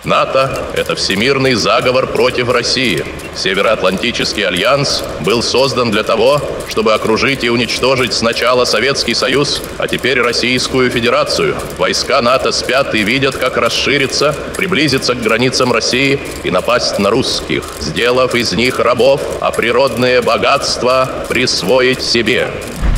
НАТО – это всемирный заговор против России. Североатлантический альянс был создан для того, чтобы окружить и уничтожить сначала Советский Союз, а теперь Российскую Федерацию. Войска НАТО спят и видят, как расшириться, приблизиться к границам России и напасть на русских, сделав из них рабов, а природные богатства присвоить себе.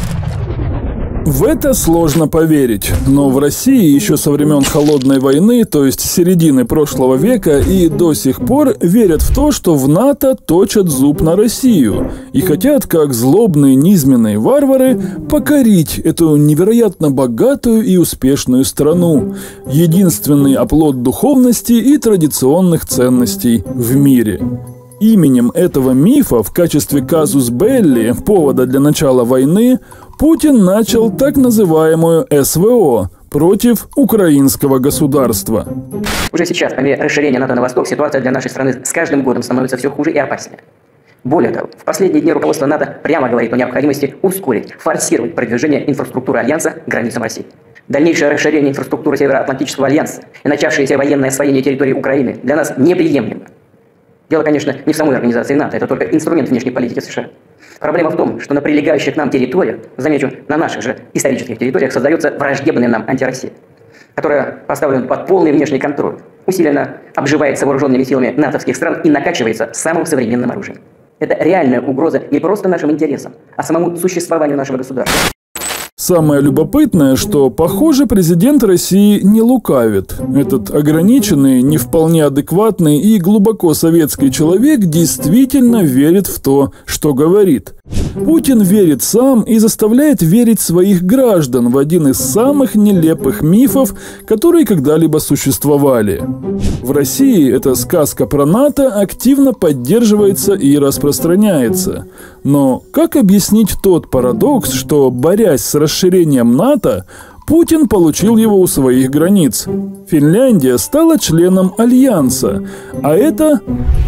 В это сложно поверить, но в России еще со времен Холодной войны, то есть с середины прошлого века, и до сих пор верят в то, что в НАТО точат зуб на Россию и хотят, как злобные низменные варвары, покорить эту невероятно богатую и успешную страну, единственный оплот духовности и традиционных ценностей в мире. Именем этого мифа в качестве казус белли, повода для начала войны, Путин начал так называемую СВО против украинского государства. Уже сейчас, по мере расширения НАТО на восток, ситуация для нашей страны с каждым годом становится все хуже и опаснее. Более того, в последние дни руководство НАТО прямо говорит о необходимости ускорить, форсировать продвижение инфраструктуры Альянса к границам России. Дальнейшее расширение инфраструктуры Североатлантического альянса и начавшееся военное освоение территории Украины для нас неприемлемо. Дело, конечно, не в самой организации НАТО, это только инструмент внешней политики США. Проблема в том, что на прилегающих к нам территориях, замечу, на наших же исторических территориях, создается враждебная нам антироссия, которая поставлена под полный внешний контроль, усиленно обживается вооруженными силами натовских стран и накачивается самым современным оружием. Это реальная угроза не просто нашим интересам, а самому существованию нашего государства. Самое любопытное, что, похоже, президент России не лукавит. Этот ограниченный, не вполне адекватный и глубоко советский человек действительно верит в то, что говорит. Путин верит сам и заставляет верить своих граждан в один из самых нелепых мифов, которые когда-либо существовали. В России эта сказка про НАТО активно поддерживается и распространяется. Но как объяснить тот парадокс, что, борясь с расширением НАТО, Путин получил его у своих границ? Финляндия стала членом Альянса, а это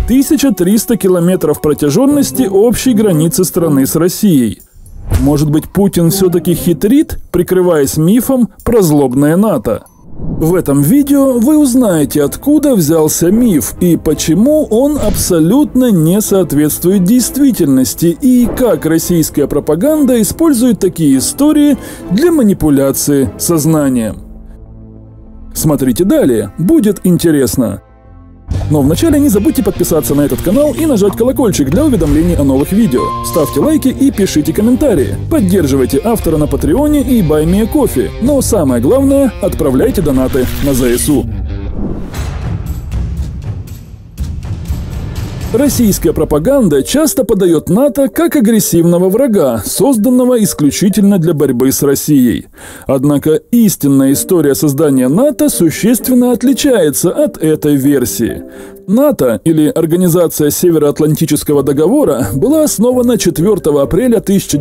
1300 километров протяженности общей границы страны с Россией. Может быть, Путин все-таки хитрит, прикрываясь мифом про злобное НАТО? В этом видео вы узнаете, откуда взялся миф и почему он абсолютно не соответствует действительности, и как российская пропаганда использует такие истории для манипуляции сознанием. Смотрите далее, будет интересно. Но вначале не забудьте подписаться на этот канал и нажать колокольчик для уведомлений о новых видео. Ставьте лайки и пишите комментарии. Поддерживайте автора на Патреоне и BuyMeACoffee. Но самое главное, отправляйте донаты на ЗСУ. Российская пропаганда часто подает НАТО как агрессивного врага, созданного исключительно для борьбы с Россией. Однако истинная история создания НАТО существенно отличается от этой версии. НАТО, или Организация Североатлантического договора, была основана 4 апреля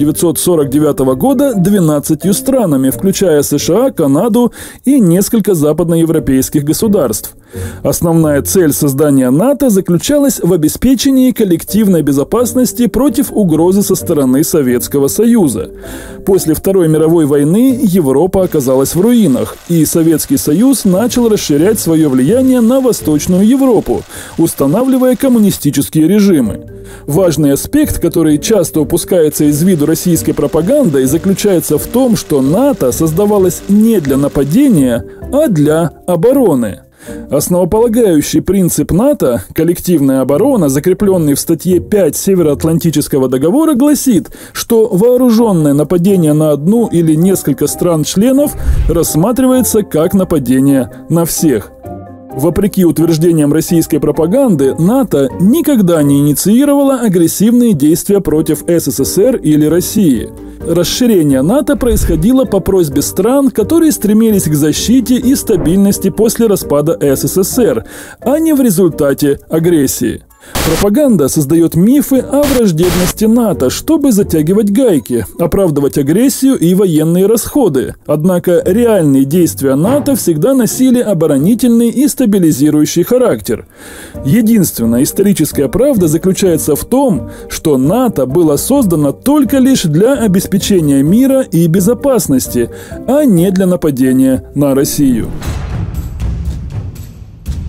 1949 года 12 странами, включая США, Канаду и несколько западноевропейских государств. Основная цель создания НАТО заключалась в обеспечении коллективной безопасности против угрозы со стороны Советского Союза. После Второй мировой войны Европа оказалась в руинах, и Советский Союз начал расширять свое влияние на Восточную Европу, устанавливая коммунистические режимы. Важный аспект, который часто упускается из виду российской пропагандой, заключается в том, что НАТО создавалось не для нападения, а для обороны. Основополагающий принцип НАТО, коллективная оборона, закрепленный в статье 5 Североатлантического договора, гласит, что вооруженное нападение на одну или несколько стран-членов рассматривается как нападение на всех. Вопреки утверждениям российской пропаганды, НАТО никогда не инициировало агрессивные действия против СССР или России. Расширение НАТО происходило по просьбе стран, которые стремились к защите и стабильности после распада СССР, а не в результате агрессии. Пропаганда создает мифы о враждебности НАТО, чтобы затягивать гайки, оправдывать агрессию и военные расходы. Однако реальные действия НАТО всегда носили оборонительный и стабилизирующий характер. Единственная историческая правда заключается в том, что НАТО было создано только лишь для обеспечения мира и безопасности, а не для нападения на Россию.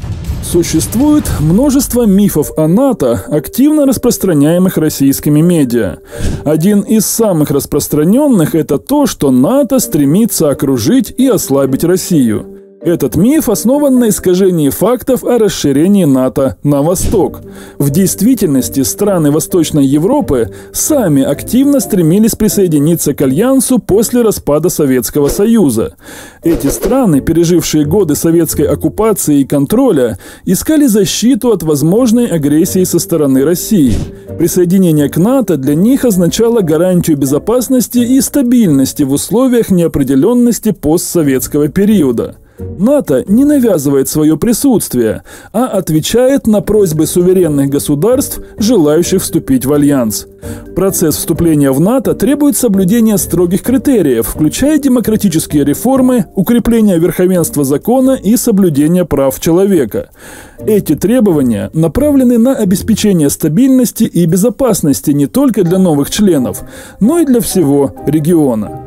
Существует множество мифов о НАТО, активно распространяемых российскими медиа. Один из самых распространенных – это то, что НАТО стремится окружить и ослабить Россию. Этот миф основан на искажении фактов о расширении НАТО на восток. В действительности страны Восточной Европы сами активно стремились присоединиться к Альянсу после распада Советского Союза. Эти страны, пережившие годы советской оккупации и контроля, искали защиту от возможной агрессии со стороны России. Присоединение к НАТО для них означало гарантию безопасности и стабильности в условиях неопределенности постсоветского периода. НАТО не навязывает свое присутствие, а отвечает на просьбы суверенных государств, желающих вступить в альянс. Процесс вступления в НАТО требует соблюдения строгих критериев, включая демократические реформы, укрепление верховенства закона и соблюдение прав человека. Эти требования направлены на обеспечение стабильности и безопасности не только для новых членов, но и для всего региона.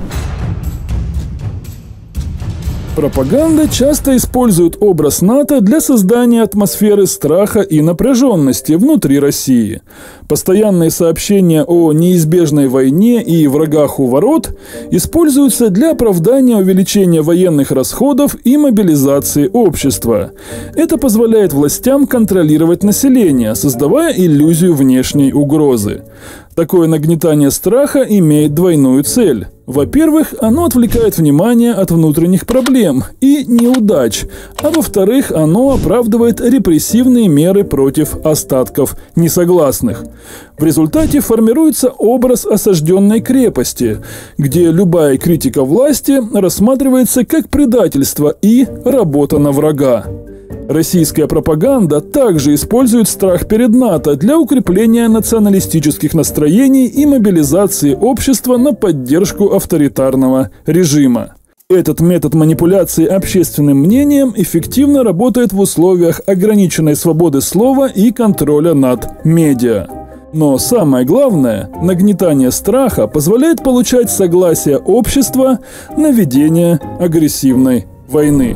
Пропаганда часто использует образ НАТО для создания атмосферы страха и напряженности внутри России. Постоянные сообщения о неизбежной войне и врагах у ворот используются для оправдания увеличения военных расходов и мобилизации общества. Это позволяет властям контролировать население, создавая иллюзию внешней угрозы. Такое нагнетание страха имеет двойную цель. Во-первых, оно отвлекает внимание от внутренних проблем и неудач, а во-вторых, оно оправдывает репрессивные меры против остатков несогласных. В результате формируется образ осажденной крепости, где любая критика власти рассматривается как предательство и работа на врага. Российская пропаганда также использует страх перед НАТО для укрепления националистических настроений и мобилизации общества на поддержку авторитарного режима. Этот метод манипуляции общественным мнением эффективно работает в условиях ограниченной свободы слова и контроля над медиа. Но самое главное, нагнетание страха позволяет получать согласие общества на ведение агрессивной войны.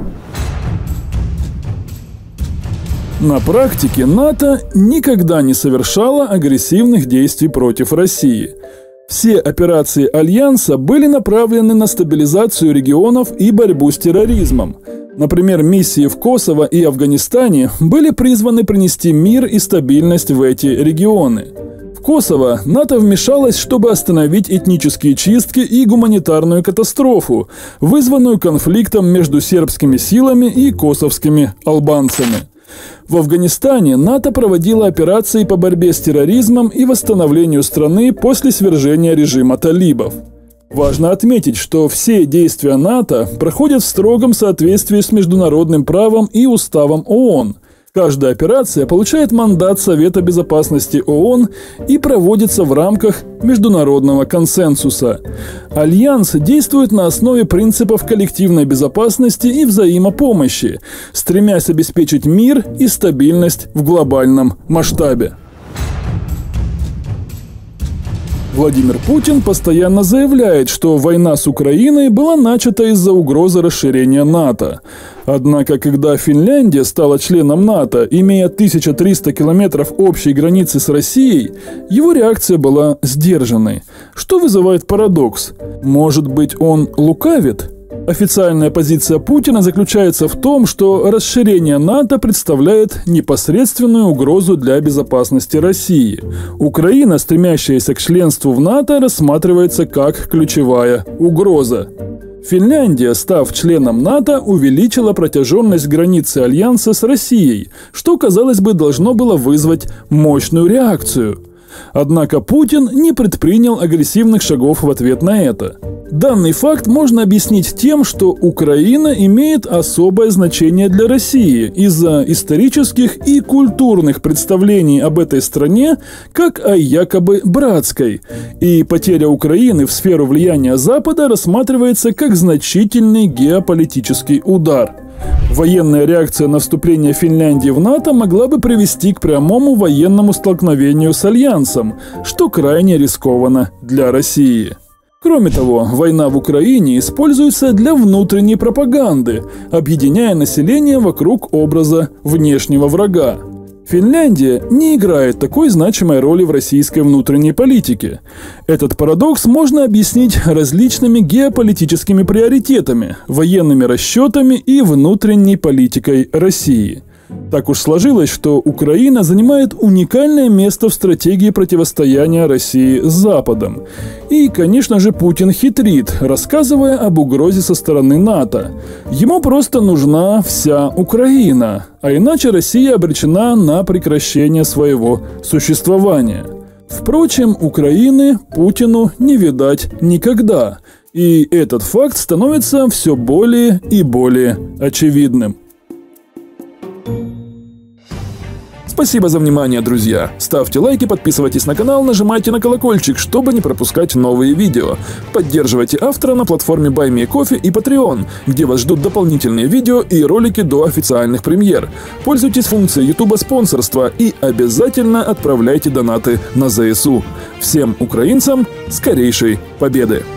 На практике НАТО никогда не совершало агрессивных действий против России. Все операции Альянса были направлены на стабилизацию регионов и борьбу с терроризмом. Например, миссии в Косово и Афганистане были призваны принести мир и стабильность в эти регионы. В Косово НАТО вмешалось, чтобы остановить этнические чистки и гуманитарную катастрофу, вызванную конфликтом между сербскими силами и косовскими албанцами. В Афганистане НАТО проводило операции по борьбе с терроризмом и восстановлению страны после свержения режима талибов. Важно отметить, что все действия НАТО проходят в строгом соответствии с международным правом и уставом ООН. Каждая операция получает мандат Совета Безопасности ООН и проводится в рамках международного консенсуса. Альянс действует на основе принципов коллективной безопасности и взаимопомощи, стремясь обеспечить мир и стабильность в глобальном масштабе. Владимир Путин постоянно заявляет, что война с Украиной была начата из-за угрозы расширения НАТО. Однако, когда Финляндия стала членом НАТО, имея 1300 километров общей границы с Россией, его реакция была сдержанной, что вызывает парадокс. Может быть, он лукавит? Официальная позиция Путина заключается в том, что расширение НАТО представляет непосредственную угрозу для безопасности России. Украина, стремящаяся к членству в НАТО, рассматривается как ключевая угроза. Финляндия, став членом НАТО, увеличила протяженность границы Альянса с Россией, что, казалось бы, должно было вызвать мощную реакцию. Однако Путин не предпринял агрессивных шагов в ответ на это. Данный факт можно объяснить тем, что Украина имеет особое значение для России из-за исторических и культурных представлений об этой стране как о якобы братской, и потеря Украины в сферу влияния Запада рассматривается как значительный геополитический удар. Военная реакция на вступление Финляндии в НАТО могла бы привести к прямому военному столкновению с Альянсом, что крайне рискованно для России. Кроме того, война в Украине используется для внутренней пропаганды, объединяя население вокруг образа внешнего врага. Финляндия не играет такой значимой роли в российской внутренней политике. Этот парадокс можно объяснить различными геополитическими приоритетами, военными расчетами и внутренней политикой России. Так уж сложилось, что Украина занимает уникальное место в стратегии противостояния России с Западом. И, конечно же, Путин хитрит, рассказывая об угрозе со стороны НАТО. Ему просто нужна вся Украина, а иначе Россия обречена на прекращение своего существования. Впрочем, Украины Путину не видать никогда. И этот факт становится все более и более очевидным. Спасибо за внимание, друзья. Ставьте лайки, подписывайтесь на канал, нажимайте на колокольчик, чтобы не пропускать новые видео. Поддерживайте автора на платформе BuyMeCoffee и Patreon, где вас ждут дополнительные видео и ролики до официальных премьер. Пользуйтесь функцией YouTube спонсорства и обязательно отправляйте донаты на ЗСУ. Всем украинцам скорейшей победы!